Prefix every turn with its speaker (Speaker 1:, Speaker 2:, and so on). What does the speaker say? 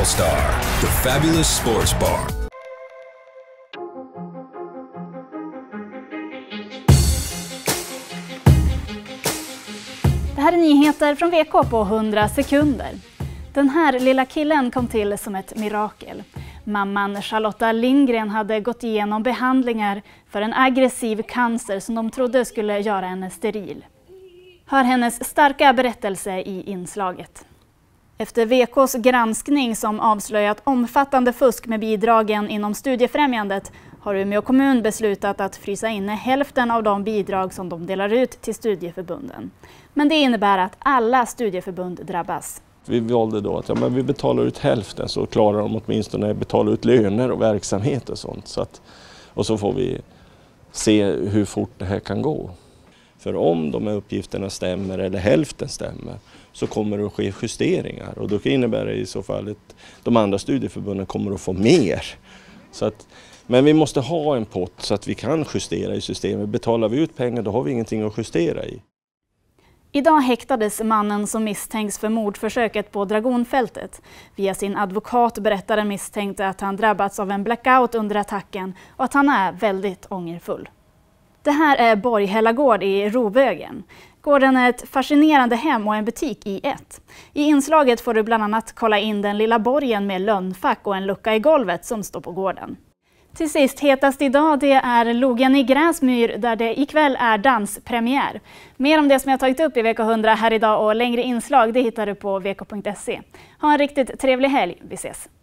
Speaker 1: All-Star, the fabulous sports bar.
Speaker 2: Det här är nyheter från VK på 100 sekunder. Den här lilla killen kom till som ett mirakel. Mamman Charlotta Lindgren hade gått igenom behandlingar för en aggressiv cancer som de trodde skulle göra henne steril. Hör hennes starka berättelse i inslaget. Efter VKs granskning som avslöjat omfattande fusk med bidragen inom studiefrämjandet har Umeå kommun beslutat att frysa inne hälften av de bidrag som de delar ut till studieförbunden. Men det innebär att alla studieförbund drabbas.
Speaker 3: Vi valde då att vi betalar ut hälften så klarar de åtminstone att betala ut löner och verksamhet och sånt. Och så får vi se hur fort det här kan gå. För om de här uppgifterna stämmer eller hälften stämmer så kommer det att ske justeringar. Och då innebär det i så fall att de andra studieförbunden kommer att få mer. Men vi måste ha en pott så att vi kan justera i systemet. Betalar vi ut pengar då har vi ingenting att justera i.
Speaker 2: Idag häktades mannen som misstänks för mordförsöket på Dragonfältet. Via sin advokat berättar den misstänkte att han drabbats av en blackout under attacken och att han är väldigt ångerfull. Det här är Borghälla gård i Rovögen. Gården är ett fascinerande hem och en butik i ett. I inslaget får du bland annat kolla in den lilla borgen med lönnfack och en lucka i golvet som står på gården. Till sist, hetast idag, det är Logen i Gräsmyr där det ikväll är danspremiär. Mer om det som jag tagit upp i vecka 100 här idag och längre inslag det hittar du på vk.se. Ha en riktigt trevlig helg, vi ses!